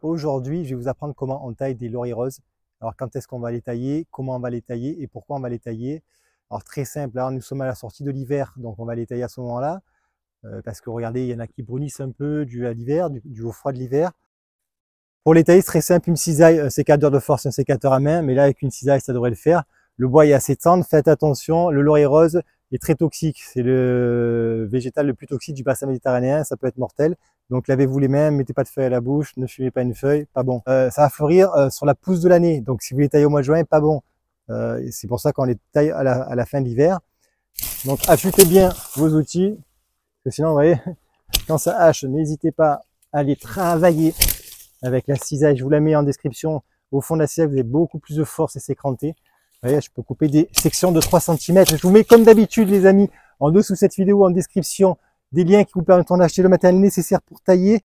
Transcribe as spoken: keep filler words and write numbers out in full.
Aujourd'hui, je vais vous apprendre comment on taille des lauriers roses. Alors, quand est-ce qu'on va les tailler, comment on va les tailler et pourquoi on va les tailler. Alors, très simple, alors nous sommes à la sortie de l'hiver, donc on va les tailler à ce moment-là. Euh, parce que regardez, il y en a qui brunissent un peu dû à l'hiver, dû, dû au froid de l'hiver. Pour les tailler, c'est très simple, une cisaille, un sécateur de force, un sécateur à main, mais là, avec une cisaille, ça devrait le faire. Le bois est assez tendre, faites attention, le laurier rose est très toxique. C'est le végétal le plus toxique du bassin méditerranéen, ça peut être mortel. Donc lavez-vous les mains, mettez pas de feuilles à la bouche, ne fumez pas une feuille, pas bon. Euh, ça va fleurir euh, sur la pousse de l'année, donc si vous les taillez au mois de juin, pas bon. Euh, c'est pour ça qu'on les taille à la, à la fin de l'hiver. Donc affûtez bien vos outils, parce que sinon, vous voyez, quand ça hache, n'hésitez pas à les travailler avec la cisaille. Je vous la mets en description. Au fond de la cisaille, vous avez beaucoup plus de force et c'est cranté. Vous voyez, je peux couper des sections de trois centimètres. Je vous mets comme d'habitude, les amis, en dessous de cette vidéo, en description, des liens qui vous permettront d'acheter le matériel nécessaire pour tailler.